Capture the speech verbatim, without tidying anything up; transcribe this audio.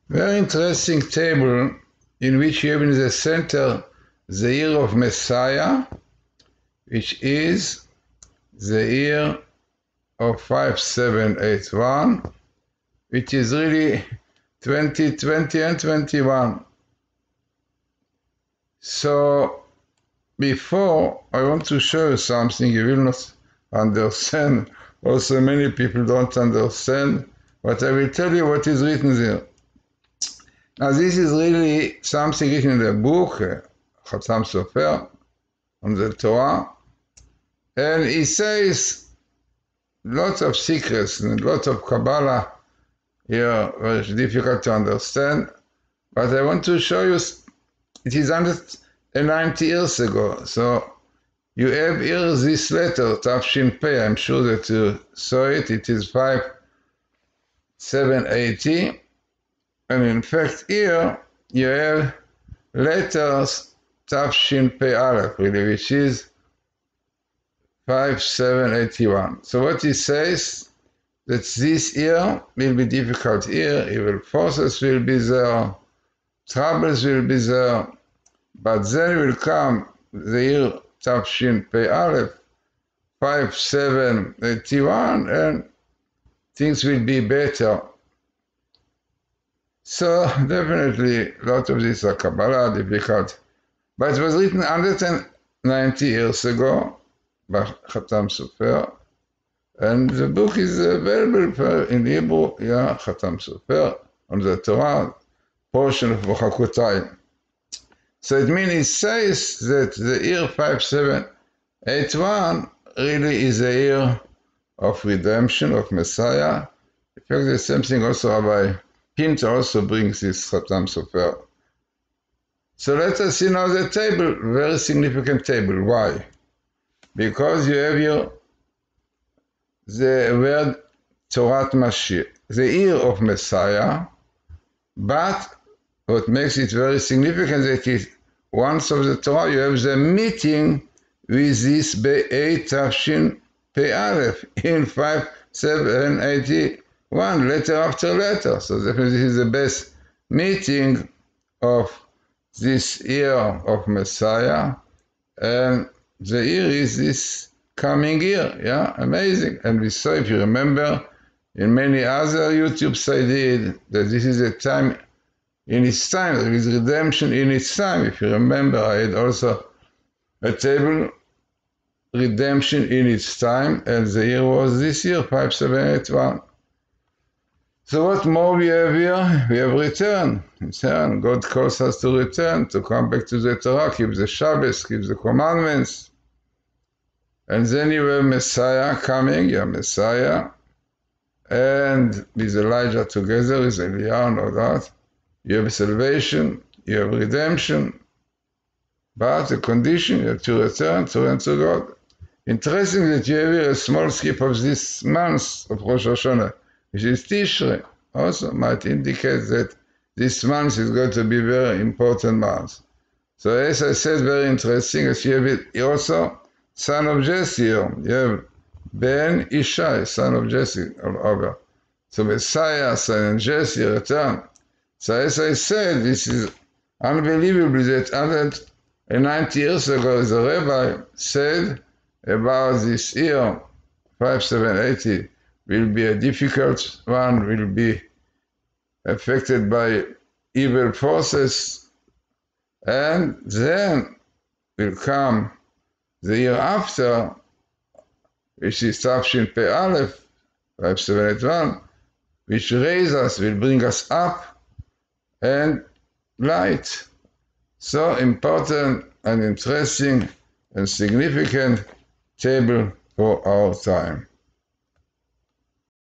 Very interesting table in which you have in the center the year of Messiah, which is the year of five seven eight one, which is really twenty twenty and twenty-one. So before I want to show you something you will not understand. Also many people don't understand, but I will tell you what is written there. Now this is really something written in the book, uh, Khatam Sofer, on the Torah, and it says lots of secrets and lots of Kabbalah here, very difficult to understand, but I want to show you, it is one hundred ninety years ago, so you have here this letter, Tafshin Pei, I'm sure that you saw it, it is five seven eighty, and in fact here you have letters Tafshin Pei Aleph, really, which is five seven eighty-one. So what he says, that this year will be difficult year, evil forces will be there, troubles will be there, but then will come the year Tafshin Pei Aleph, five seven eighty-one, and things will be better. So definitely a lot of these are Kabbalah, difficult, but it was written one hundred ninety years ago by Khatam Sofer, and the book is available for, in Hebrew, yeah, Khatam Sofer, on the Torah, portion of Bochakotai. So it means it says that the year five seven eight one really is a year of redemption, of Messiah. In fact, the same thing also Rabbi Pinto also brings this Khatam Sofer. So let us see now the table, very significant table. Why? Because you have your the word Torat Mashiach, the year of Messiah, but what makes it very significant that it, once of the Torah you have the meeting with this Be'ei Tafshin Pei Aleph in five seven eighty-one, letter after letter. So definitely this is the best meeting of this year of Messiah, and the year is this coming year, yeah, amazing. And we saw, if you remember, in many other YouTubes I did, that this is a time in its time, there is redemption in its time. If you remember, I had also a table, redemption in its time, and the year was this year, five seven eight one. So what more we have here? We have return. Return. God calls us to return, to come back to the Torah, keep the Shabbos, keep the commandments. And then you have Messiah coming, your Messiah, and with Elijah together, with Eliyahu, no doubt. You have salvation, you have redemption, but the condition you have to return, to return to God. Interesting that you have here a small skip of this month of Rosh Hashanah, which is Tishrei, also might indicate that this month is going to be a very important month. So as I said, very interesting, as you have it also, son of Jesse, you have Ben Ishai, son of Jesse, all over. So Messiah, son of Jesse, return. So as I said, this is unbelievable that one hundred ninety years ago, the rabbi said about this year, five seven eighty, will be a difficult one, will be affected by evil forces, and then will come the year after, which is Tafshin Pei Aleph, five seven eight one, which raise us, will bring us up, and light. So important and interesting and significant table for our time.